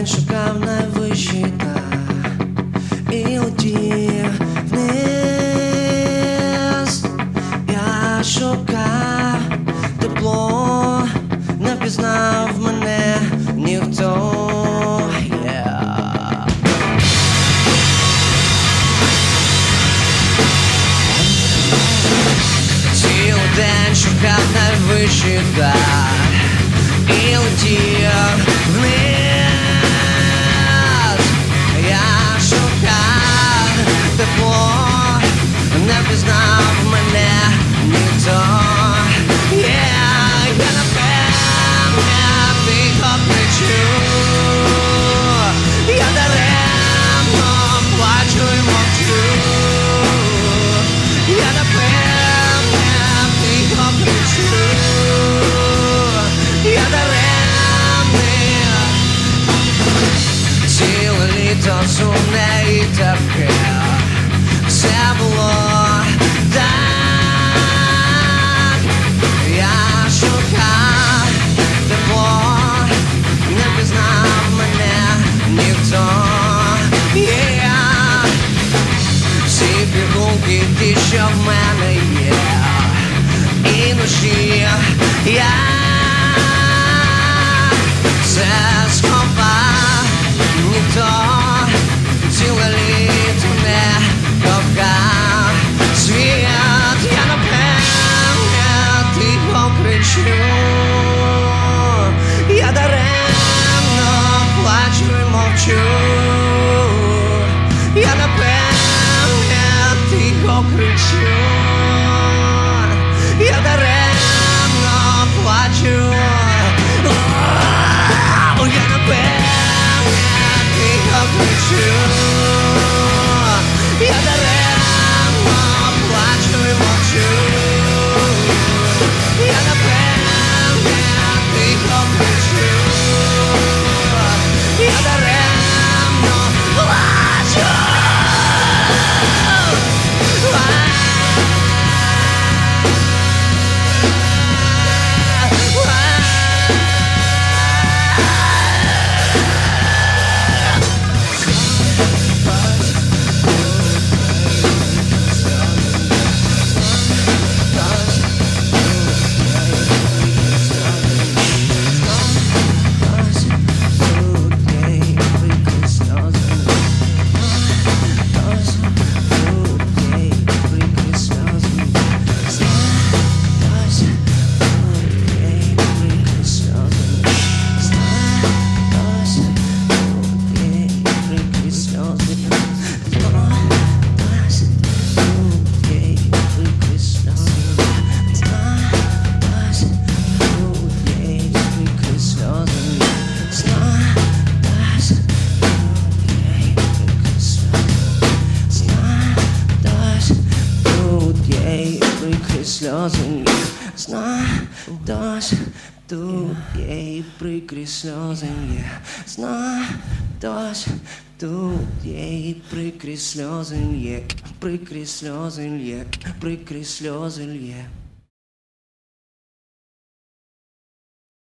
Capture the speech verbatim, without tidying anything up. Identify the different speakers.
Speaker 1: день шукав найвищий дах і летів вниз. Я шукав тепло, не впізнав мене ніхто. Yeah. Цілий день шукав найвищий дах і летів вниз. Я шукав тепло, не впізнав мене ніхто. Yeah, я напевне тихо кричу, я даремно плачу й мовчу. Я напевне тихо кричу, я даремний. Ціле літо сумне і таке, все було так. Я шукав тепло, не впізнав мене ніхто. Yeah. Всі пігулки ті, що в мене є, і ночі я все сховав, ніхто ціле літо не кохав світ. Я напевне тихо кричу, я даремно плачу й мовчу. Я напевне тихо кричу, я даремно плачу. О, я напевне тихо кричу, я даремно плачу й мовчу. Я напевне тихо кричу, я даремно плачу. Сльози, зна, дощ, тут є і прикрі сльози є. Зна, дощ, тут є і прикрі сльози є. Прикрі сльози є, прикрі сльози є.